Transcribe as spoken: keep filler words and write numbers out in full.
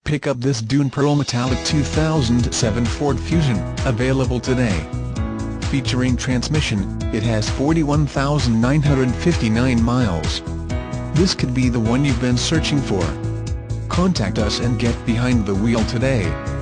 Pick up this Dune Pearl Metallic two thousand seven Ford Fusion, available today. Featuring transmission, it has forty-one thousand nine hundred fifty-nine miles. This could be the one you've been searching for. Contact us and get behind the wheel today.